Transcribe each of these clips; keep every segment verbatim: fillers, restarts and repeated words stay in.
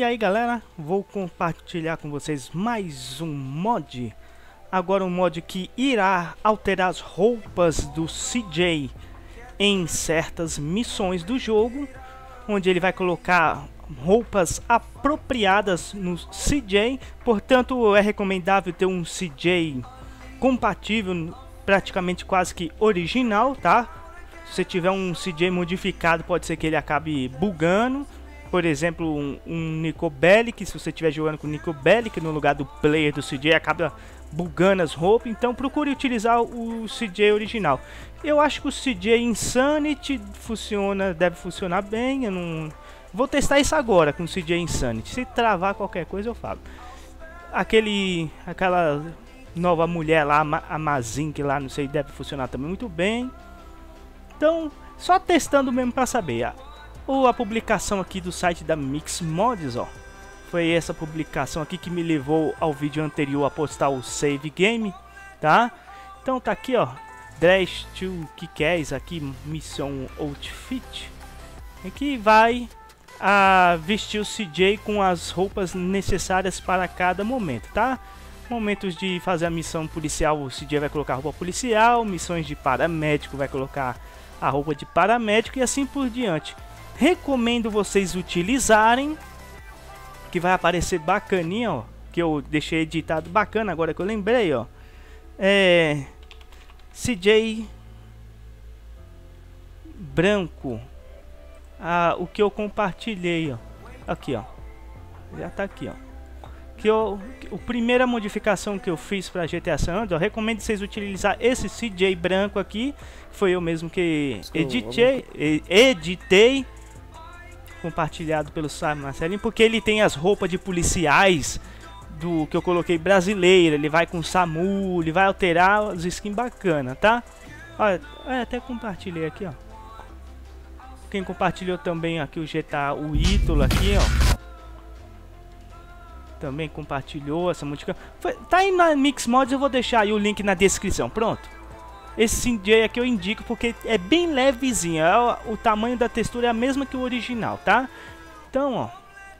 E aí galera, vou compartilhar com vocês mais um mod. Agora um mod que irá alterar as roupas do C J em certas missões do jogo, onde ele vai colocar roupas apropriadas no C J. Portanto, é recomendável ter um C J compatível, praticamente quase que original, tá? Se você tiver um C J modificado, pode ser que ele acabe bugando. Por exemplo, um, um Niko Bellic, se você estiver jogando com o Niko Bellic no lugar do player do C J, acaba bugando as roupas. Então procure utilizar o C J original. Eu acho que o C J Insanity funciona, deve funcionar bem. Eu não vou testar isso agora com o C J Insanity. Se travar qualquer coisa eu falo. Aquele, aquela nova mulher lá, a Mazink lá, não sei, deve funcionar também muito bem. Então, só testando mesmo para saber. Ou a publicação aqui do site da Mix Mods, ó. Foi essa publicação aqui que me levou ao vídeo anterior a postar o save game, tá? Então tá aqui, ó. Dress to Kick-Ass aqui, missão outfit. Aqui vai a vestir o C J com as roupas necessárias para cada momento, tá? Momentos de fazer a missão policial, o C J vai colocar a roupa policial. Missões de paramédico, vai colocar a roupa de paramédico e assim por diante. Recomendo vocês utilizarem, que vai aparecer bacaninha, ó, que eu deixei editado bacana agora que eu lembrei, ó. É C J branco. Ah, o que eu compartilhei, ó. Aqui, ó. Já tá aqui, ó. Que eu, a primeira modificação que eu fiz para G T A San Andreas, eu recomendo vocês utilizar esse C J branco aqui. Foi eu mesmo que editei, editei, compartilhado pelo Sam Marcelinho, porque ele tem as roupas de policiais do que eu coloquei brasileira. Ele vai com SAMU, ele vai alterar as skins bacanas, tá? Olha, até compartilhei aqui, ó. Quem compartilhou também aqui o G T A, o Ítalo aqui, ó. Também compartilhou essa modificação. Tá aí na Mix Mods, eu vou deixar aí o link na descrição, pronto. Esse C J aqui eu indico porque é bem levezinho, é o, o tamanho da textura é a mesma que o original, tá? Então, ó,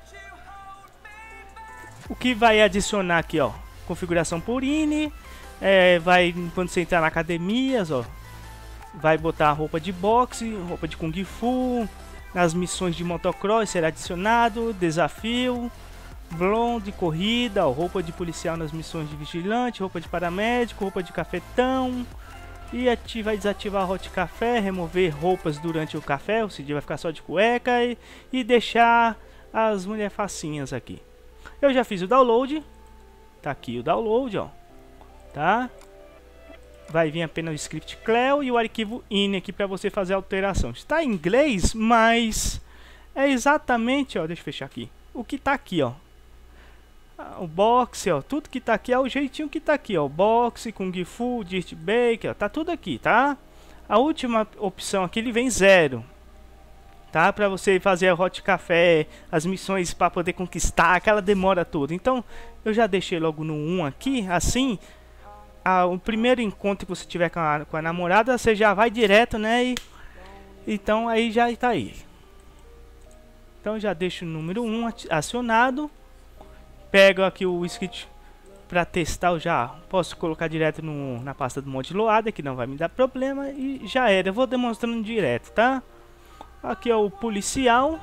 o que vai adicionar aqui, ó, configuração por I N, é, vai, quando você entrar na academias, ó, vai botar a roupa de boxe, roupa de Kung Fu, nas missões de motocross será adicionado, desafio, blonde, corrida, ó, roupa de policial nas missões de vigilante, roupa de paramédico, roupa de cafetão. E ativa e desativar Hot Café, remover roupas durante o café, o C J vai ficar só de cueca e, e deixar as mulheres facinhas aqui. Eu já fiz o download, tá aqui o download, ó, tá? Vai vir apenas o script Cleo e o arquivo I N I aqui para você fazer a alteração. Está em inglês, mas é exatamente, ó, deixa eu fechar aqui, o que tá aqui, ó. O boxe, ó, tudo que tá aqui é o jeitinho que tá aqui, ó, boxe, Kung Fu, Dirt Bake, ó, tá tudo aqui, tá? A última opção aqui ele vem zero, tá? Para você fazer a Hot Café, as missões para poder conquistar, aquela demora toda. Então, eu já deixei logo no um aqui, assim, a, o primeiro encontro que você tiver com a, com a namorada, você já vai direto, né? E, então, aí já tá aí. Então, já deixo o número um acionado. Pego aqui o script para testar, eu já posso colocar direto no, na pasta do mod loader, que não vai me dar problema, e já era. Eu vou demonstrando direto, tá? Aqui é o policial.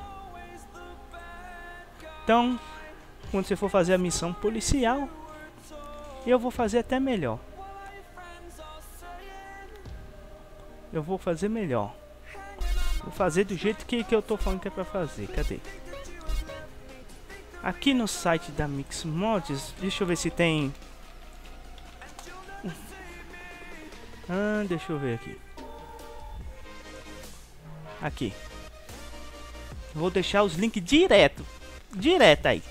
Então, quando você for fazer a missão policial, eu vou fazer até melhor. Eu vou fazer melhor. Vou fazer do jeito que, que eu tô falando que é para fazer. Cadê? Aqui no site da Mix Mods, deixa eu ver se tem... Ah, deixa eu ver aqui. Aqui. Vou deixar os links direto. Direto aí.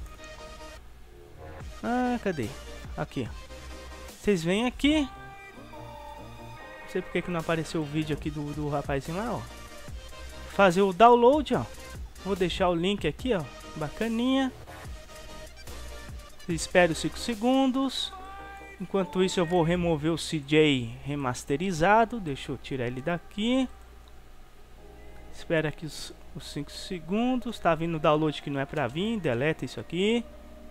Ah, cadê? Aqui. Vocês vêm aqui. Não sei porque que não apareceu o vídeo aqui do, do rapazinho lá, ó. Fazer o download, ó. Vou deixar o link aqui, ó. Bacaninha. Espero cinco segundos. Enquanto isso eu vou remover o C J remasterizado. Deixa eu tirar ele daqui. Espera aqui os cinco segundos. Tá vindo o download que não é pra vir. Deleta isso aqui.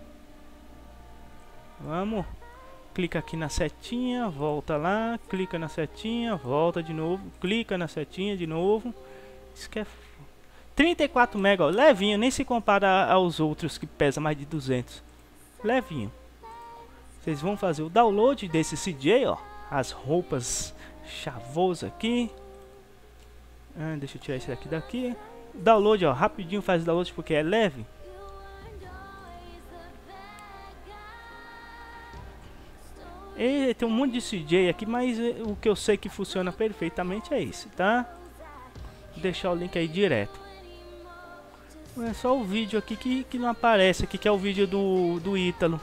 Vamos. Clica aqui na setinha, volta lá, clica na setinha, volta de novo, clica na setinha de novo. Isso que é trinta e quatro mega, ó, levinho, nem se compara aos outros que pesa mais de duzentos. Levinho. Vocês vão fazer o download desse C J, ó, as roupas chavoso aqui. Ah, deixa eu tirar esse daqui daqui. Download, ó, rapidinho faz o download porque é leve. E tem um monte de C J aqui, mas o que eu sei que funciona perfeitamente é esse, tá? Vou deixar o link aí direto. É só o vídeo aqui que, que não aparece aqui, que é o vídeo do, do Ítalo.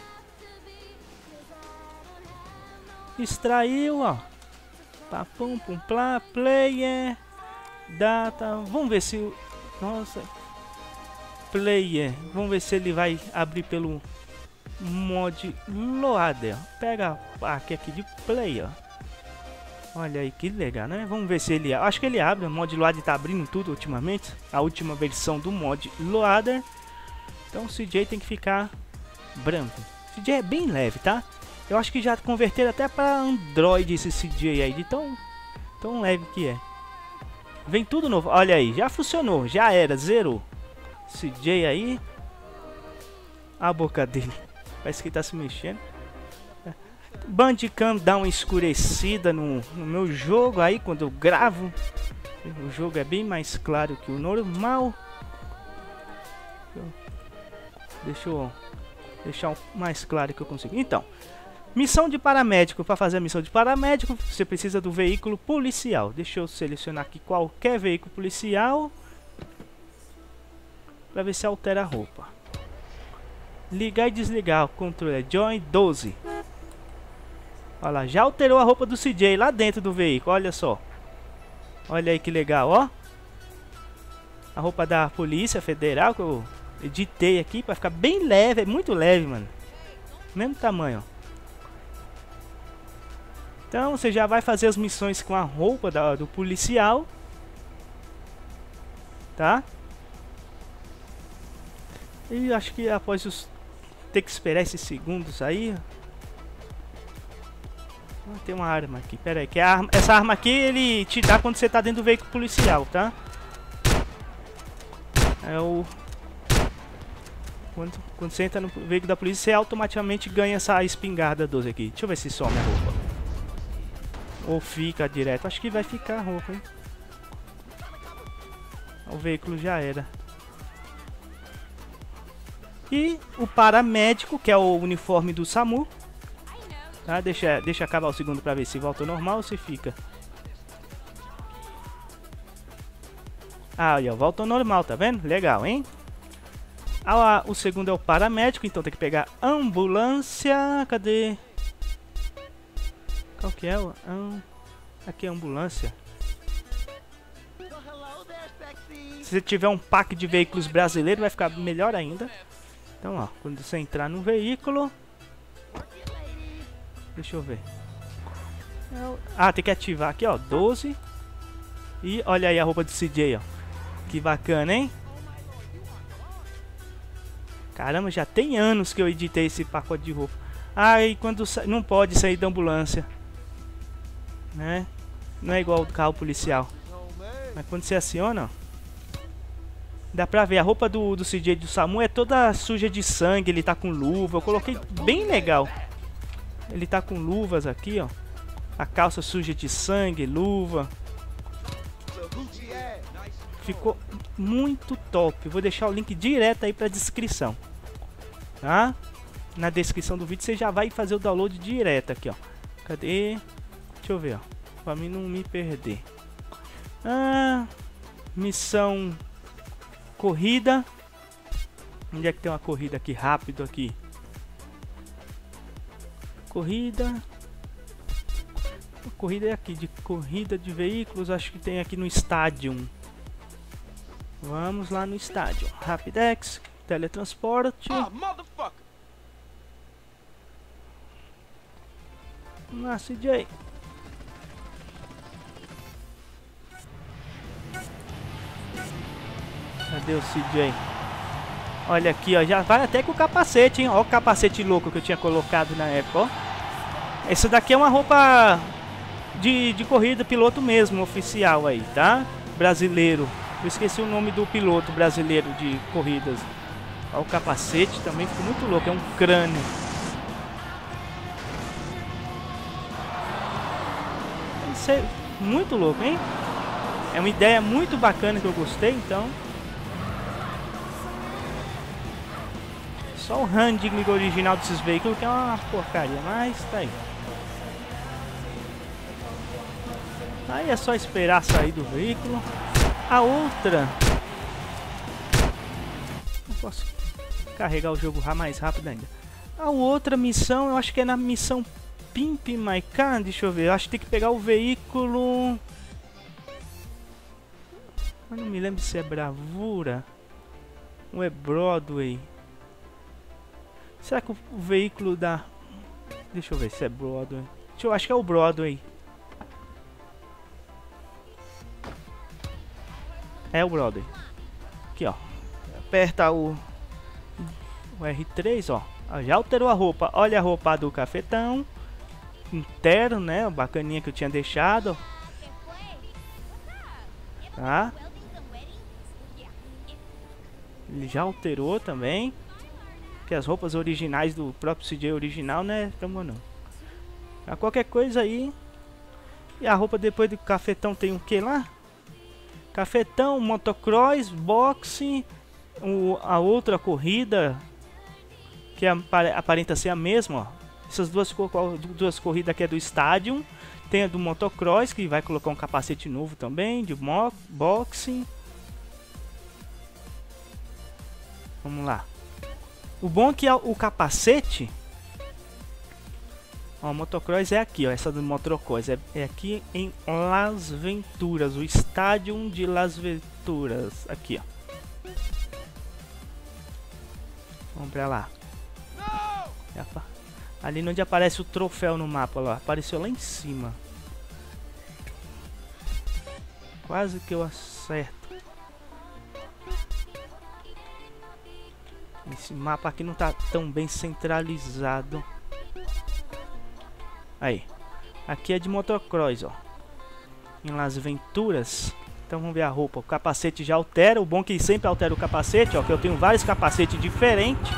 Extraiu, ó. Papum, pum, plá, player. Data. Vamos ver se o... Nossa. Player. Vamos ver se ele vai abrir pelo... mod loader. Pega a aqui, aqui de play, ó. Olha aí que legal, né? Vamos ver se ele... Acho que ele abre. O mod loader tá abrindo tudo ultimamente. A última versão do mod loader. Então o C J tem que ficar branco. O C J é bem leve, tá? Eu acho que já converteram até para Android esse C J aí. De tão, tão leve que é. Vem tudo novo. Olha aí. Já funcionou. Já era. Zerou. C J aí. A boca dele. Parece que tá se mexendo. Bandicam dá uma escurecida no, no meu jogo aí quando eu gravo. O jogo é bem mais claro que o normal. Deixa eu deixar o mais claro que eu consigo. Então, missão de paramédico. Para fazer a missão de paramédico, você precisa do veículo policial. Deixa eu selecionar aqui qualquer veículo policial. Para ver se altera a roupa. Ligar e desligar o controle é Join doze. Olha lá, já alterou a roupa do C J lá dentro do veículo, olha só. Olha aí que legal, ó. A roupa da Polícia Federal que eu editei aqui para ficar bem leve, é muito leve, mano. Mesmo tamanho, ó. Então você já vai fazer as missões com a roupa da, do policial. Tá? E acho que após os... ter que esperar esses segundos aí. Ah, tem uma arma aqui, pera aí, que a arma, essa arma aqui ele te dá quando você tá dentro do veículo policial, tá? É o... Quando, quando você entra no veículo da polícia, você automaticamente ganha essa espingarda doze aqui. Deixa eu ver se some a roupa. Ou fica direto, acho que vai ficar a roupa, hein? O veículo já era. E o paramédico, que é o uniforme do SAMU. Tá? Deixa, deixa acabar o segundo pra ver se volta ao normal ou se fica. Ah, olha, volta ao normal, tá vendo? Legal, hein? Ah, o segundo é o paramédico, então tem que pegar ambulância. Cadê? Qual que é? Aqui é a ambulância. Se você tiver um pack de veículos brasileiros, vai ficar melhor ainda. Então, ó, quando você entrar no veículo... Deixa eu ver. Ah, tem que ativar aqui, ó, doze. E olha aí a roupa do C J, ó. Que bacana, hein? Caramba, já tem anos que eu editei esse pacote de roupa. Ah, e quando sa... não pode sair da ambulância, né? Não é igual o carro policial. Mas quando você aciona, ó, dá pra ver, a roupa do, do C J do SAMU é toda suja de sangue. Ele tá com luva, eu coloquei bem legal. Ele tá com luvas aqui, ó. A calça suja de sangue, luva. Ficou muito top. Vou deixar o link direto aí pra descrição, tá? Na descrição do vídeo você já vai fazer o download direto aqui, ó. Cadê? Deixa eu ver, ó, pra mim não me perder. Ah, missão corrida. Onde é que tem uma corrida aqui rápido aqui? Corrida. A corrida é aqui de corrida de veículos, acho que tem aqui no estádio. Vamos lá no estádio. Rapidex, teletransporte. Oh, Ah, C J. Cadê o C J? Olha aqui, ó. Já vai até com o capacete, hein? Ó o capacete louco que eu tinha colocado na época, ó. Essa daqui é uma roupa de, de corrida, piloto mesmo, oficial aí, tá? Brasileiro. Eu esqueci o nome do piloto brasileiro de corridas. Ó, o capacete também ficou muito louco. É um crânio. Isso é muito louco, hein? É uma ideia muito bacana que eu gostei, então. Só o handling original desses veículos que é uma porcaria, mas tá aí. Aí é só esperar sair do veículo. A outra... Não posso carregar o jogo mais rápido ainda. A outra missão, eu acho que é na missão Pimp My Car. Deixa eu ver, eu acho que tem que pegar o veículo... Eu não me lembro se é Bravura ou é Broadway. Será que o, o veículo da... Deixa eu ver se é Broadway. Deixa eu, acho que é o Broadway. É o Broadway. Aqui, ó. Aperta o, o R três, ó. Já alterou a roupa. Olha a roupa do cafetão. Inteiro, né? O bacaninha que eu tinha deixado. Tá? Ele já alterou também. Que as roupas originais do próprio C J original, né? Tamo não. Pra qualquer coisa aí. E a roupa depois do cafetão tem o que lá? Cafetão, motocross, boxe. O, a outra corrida. Que aparenta ser a mesma, ó. Essas duas, duas corridas aqui é do estádio. Tem a do motocross, que vai colocar um capacete novo também. De boxe. Vamos lá. O bom é que o capacete... Ó, o motocross é aqui, ó. Essa do motocross é, é aqui em Las Venturas. O estádio de Las Venturas. Aqui, ó. Vamos pra lá. Ali onde aparece o troféu no mapa, lá. Apareceu lá em cima. Quase que eu acerto. Esse mapa aqui não tá tão bem centralizado. Aí. Aqui é de motocross, ó. Em Las Venturas. Então vamos ver a roupa. O capacete já altera. O bom é que sempre altera o capacete, ó. Que eu tenho vários capacetes diferentes.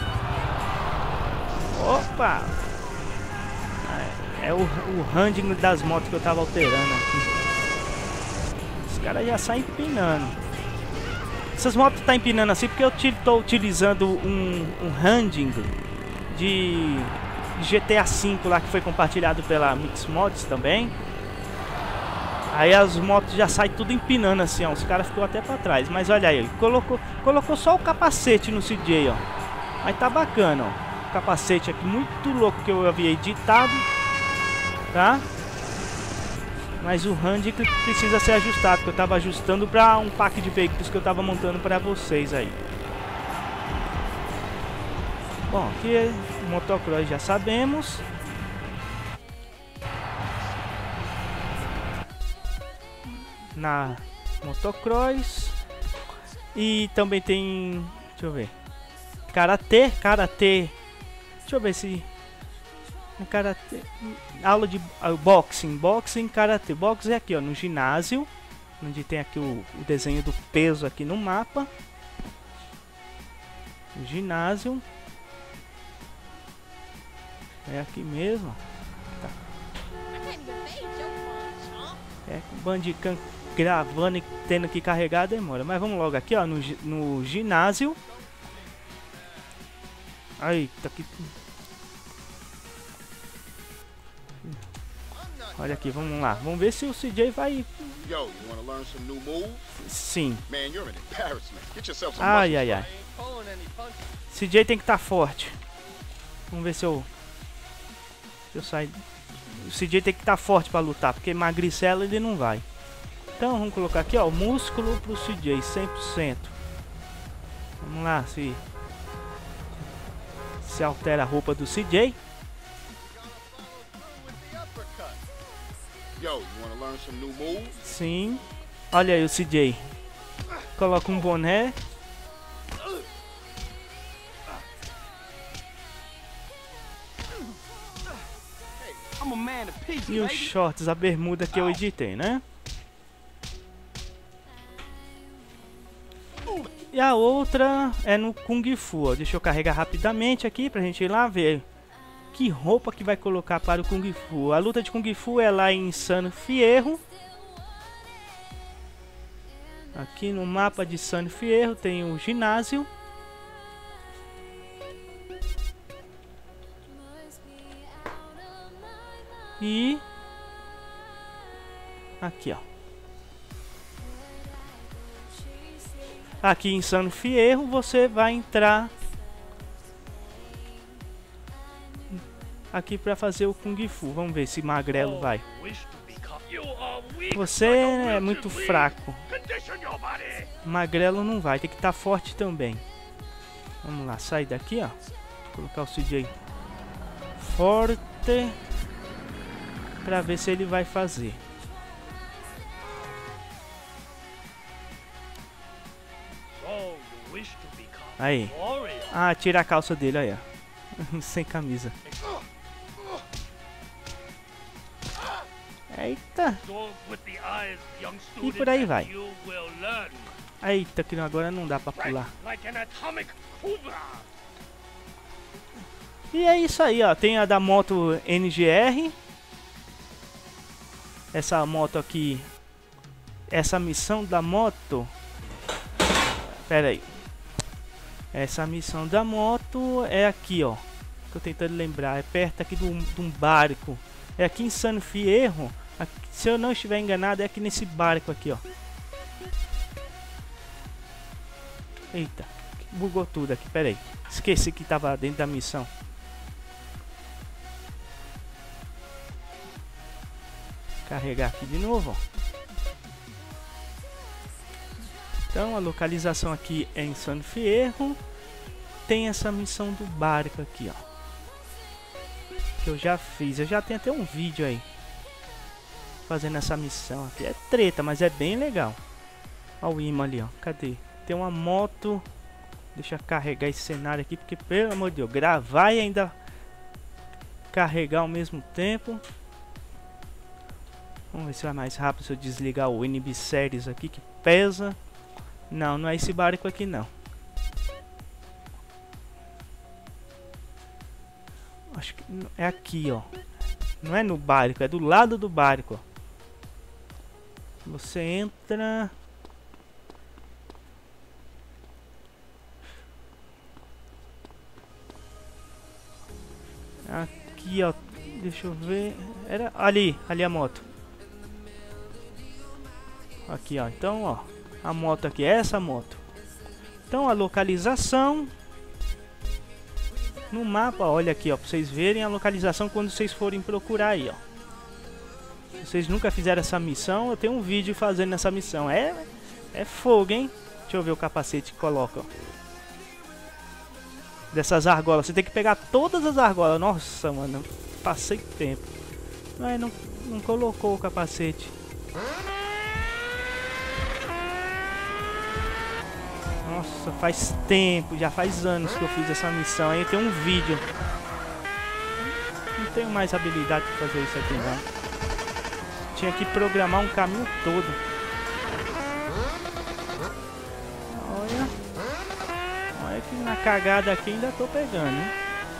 Opa! É o, o handling das motos que eu tava alterando aqui. Os caras já saem empinando. Essas motos tá empinando assim porque eu tô utilizando um, um handling de G T A cinco lá que foi compartilhado pela Mix Mods também. Aí as motos já saem tudo empinando assim, ó. Os caras ficou até pra trás. Mas olha aí, ele colocou, colocou só o capacete no C J, ó. Mas tá bacana, ó. O capacete aqui muito louco que eu havia editado. Tá? Mas o handling precisa ser ajustado, porque eu tava ajustando para um pack de veículos que eu tava montando para vocês aí. Bom, aqui o motocross já sabemos. Na motocross. E também tem, deixa eu ver, karatê, karatê. Deixa eu ver se karatê, aula de uh, boxing, boxing, karatê. Boxing é aqui, ó, no ginásio, onde tem aqui o, o desenho do peso aqui no mapa. O ginásio é aqui mesmo. Tá. É com o Bandicam gravando e tendo que carregar demora. Mas vamos logo aqui, ó, no, no ginásio. Aí, tá aqui. Olha aqui, vamos lá. Vamos ver se o C J vai... Sim. Ai, ai, ai. C J tem que estar forte. Vamos ver se eu... Se eu sair... O C J tem que estar forte para lutar, porque magricela ele não vai. Então vamos colocar aqui, ó, músculo pro C J, cem por cento. Vamos lá, se... Se altera a roupa do C J. Sim. Olha aí o C J. Coloca um boné. E os shorts, a bermuda que eu editei, né? E a outra é no Kung Fu, ó. Deixa eu carregar rapidamente aqui pra gente ir lá ver que roupa que vai colocar para o Kung Fu. A luta de Kung Fu é lá em San Fierro. Aqui no mapa de San Fierro tem o ginásio. E aqui, ó. Aqui em San Fierro você vai entrar aqui para fazer o Kung Fu. Vamos ver se Magrelo vai. Você é muito fraco. Magrelo não vai, tem que estar forte também. Vamos lá, sai daqui, ó. Vou colocar o C J forte para ver se ele vai fazer. Aí. Ah, tira a calça dele, aí, ó. Sem camisa. Eita. E por aí vai. Eita, que agora não dá pra pular. E é isso aí, ó. Tem a da moto N G R. Essa moto aqui. Essa missão da moto. Pera aí. Essa missão da moto é aqui, ó. Tô tentando lembrar. É perto aqui de um, de um barco. É aqui em San Fierro. Aqui, se eu não estiver enganado, é aqui nesse barco aqui, ó. Eita. Bugou tudo aqui. Pera aí. Esqueci que tava dentro da missão. Carregar aqui de novo, ó. Então a localização aqui é em San Fierro. Tem essa missão do barco aqui, ó. Que eu já fiz. Eu já tenho até um vídeo aí fazendo essa missão aqui. É treta, mas é bem legal. Olha o imã ali, ó. Cadê? Tem uma moto. Deixa eu carregar esse cenário aqui, porque pelo amor de Deus, gravar e ainda carregar ao mesmo tempo. Vamos ver se vai mais rápido se eu desligar o N B Series aqui, que pesa. Não, não é esse barco aqui não. Acho que é aqui, ó. Não é no barco, é do lado do barco, ó. Você entra... Aqui, ó. Deixa eu ver... Era ali, ali a moto. Aqui, ó. Então, ó. A moto aqui, essa moto. Então a localização no mapa, olha aqui, ó, pra vocês verem a localização quando vocês forem procurar aí, ó. Se vocês nunca fizeram essa missão, eu tenho um vídeo fazendo essa missão. É, é fogo, hein? Deixa eu ver o capacete que coloca, ó. Dessas argolas, você tem que pegar todas as argolas. Nossa, mano, passei tempo. Mas não, não colocou o capacete. Nossa, faz tempo, já faz anos que eu fiz essa missão. Aí tem um vídeo. Não tenho mais habilidade para fazer isso aqui não. Tinha que programar um caminho todo. Olha. Olha que na cagada aqui ainda tô pegando, hein?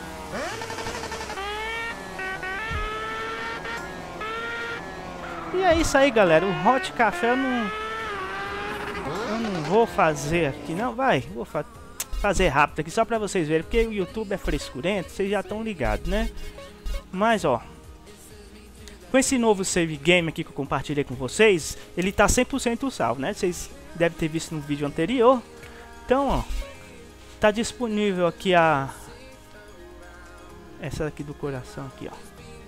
E é isso aí, galera. O Hot Café eu não... Eu não vou fazer aqui, não. Vai, vou fa fazer rápido aqui só pra vocês verem. Porque o YouTube é frescurento, vocês já estão ligados, né? Mas, ó. Com esse novo save game aqui que eu compartilhei com vocês, ele tá cem por cento salvo, né? Vocês devem ter visto no vídeo anterior. Então, ó. Tá disponível aqui a... Essa aqui do coração aqui, ó.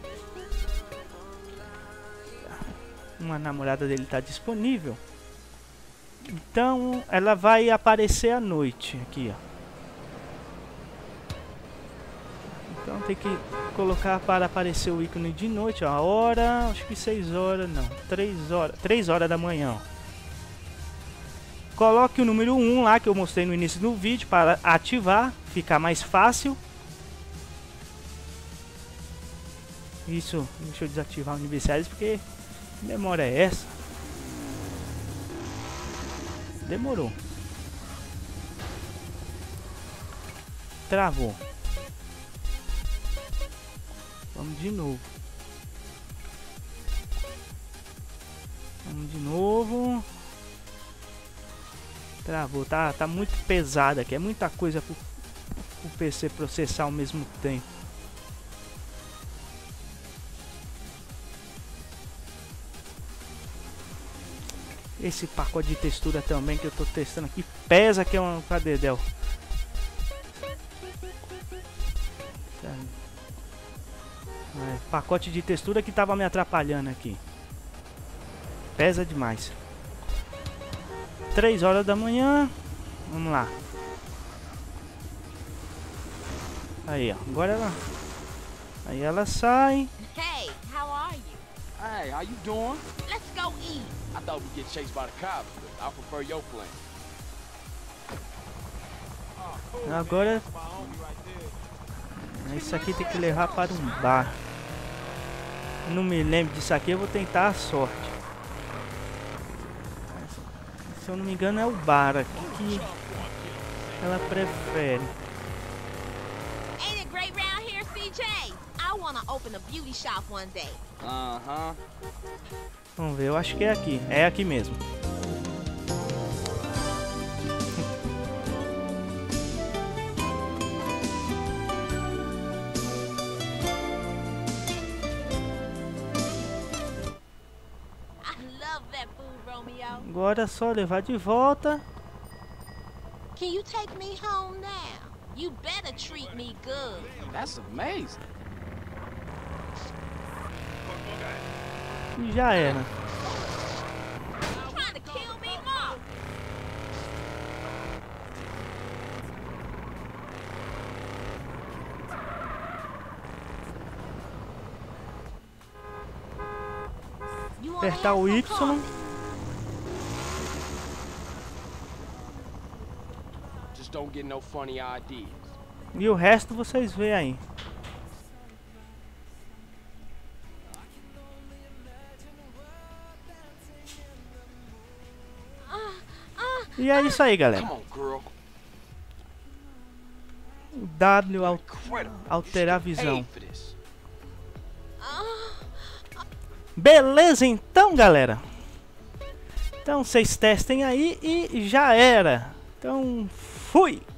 Uma namorada dele tá disponível. Então, ela vai aparecer à noite aqui, ó. Então tem que colocar para aparecer o ícone de noite, ó. A hora, acho que seis horas, não, três horas, três horas da manhã, ó. Coloque o número um lá que eu mostrei no início do vídeo para ativar, ficar mais fácil. Isso, deixa eu desativar universitários porque que demora é essa? Demorou. Travou. Vamos de novo. Vamos de novo. Travou, tá, tá muito pesado aqui. É muita coisa pro, pro P C processar ao mesmo tempo. Esse pacote de textura também que eu tô testando aqui pesa que é um cadedel. É, pacote de textura que tava me atrapalhando aqui. Pesa demais. Três horas da manhã. Vamos lá. Aí, ó. Agora ela. Aí ela sai. Hey, how are you? Hey, how you doing? Let's go eat. I thought we'd get chased by the cops, but I prefer your plan. Agora. Isso aqui tem que levar para um bar. Não me lembro disso aqui, eu vou tentar a sorte. Se eu não me engano é o bar aqui que ela prefere. Ain't it great round here, C J? I wanna open a beauty shop one day. Uh-huh. Vamos ver, eu acho que é aqui. É aqui mesmo. Agora é só levar de volta. Can you take me home now? You better treat me good. That's amazing. E já era. Trying to kill me, Mom? Apertar o Y. Just don't get no funny ideas. E o resto vocês veem aí. E é isso aí, galera. Come on, girl. O W al Incredible. alterar a visão. Paid for this. Beleza então, galera. Então vocês testem aí e já era. Então, fui!